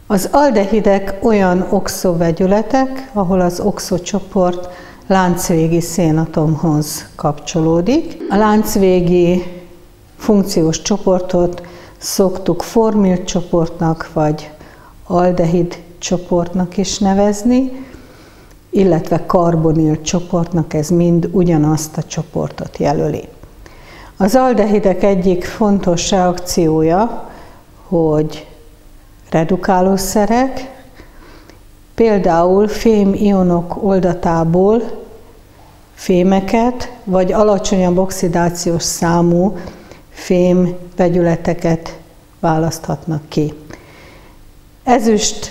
Az aldehidek olyan oxovegyületek, ahol az oxocsoport láncvégi szénatomhoz kapcsolódik. A láncvégi funkciós csoportot szoktuk formil csoportnak vagy aldehid csoportnak is nevezni, illetve karbonil csoportnak, ez mind ugyanazt a csoportot jelöli. Az aldehidek egyik fontos reakciója, hogy redukálószerek, például fémionok oldatából fémeket, vagy alacsonyabb oxidációs számú fémvegyületeket választhatnak ki. Ezüst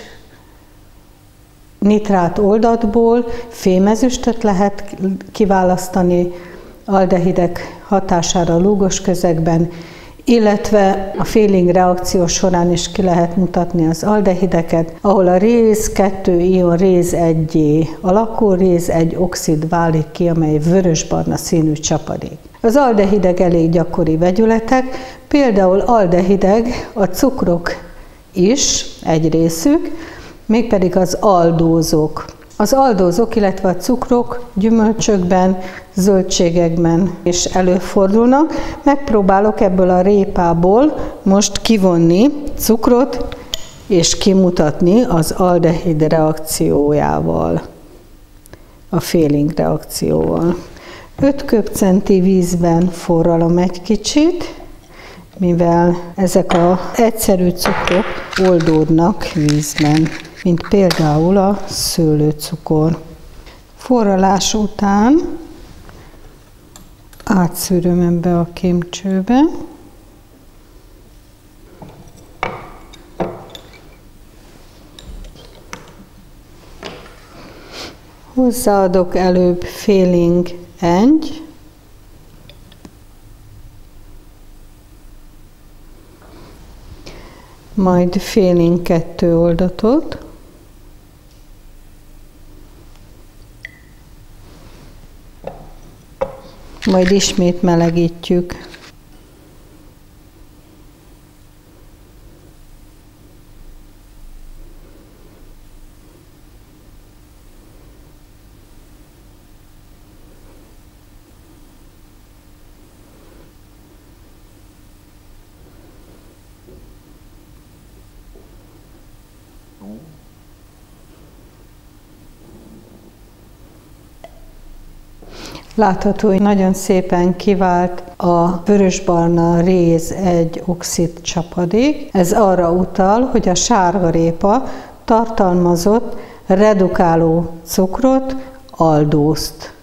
nitrát oldatból fémezüstöt lehet kiválasztani aldehidek hatására a lúgos közegben, illetve a Fehling reakció során is ki lehet mutatni az aldehideket, ahol a réz 2 ion réz 1-é alakul, réz 1 oxid válik ki, amely vörösbarna színű csapadék. Az aldehidek elég gyakori vegyületek, például aldehidek a cukrok is, egy részük, mégpedig az aldózok. Az aldózok, illetve a cukrok gyümölcsökben, zöldségekben is előfordulnak. Megpróbálok ebből a répából most kivonni cukrot és kimutatni az aldehid reakciójával, a Fehling reakcióval. 5 köbcenti vízben forralom egy kicsit, mivel ezek az egyszerű cukrok oldódnak vízben, mint például a szőlőcukor. Forralás után átszűröm ebbe a kémcsőbe. Hozzáadok előbb Fehling 1, majd Fehling 2 oldatot, majd ismét melegítjük. Látható, hogy nagyon szépen kivált a vörösbarna réz 1 oxid csapadék. Ez arra utal, hogy a sárgarépa tartalmazott redukáló cukrot, aldózt.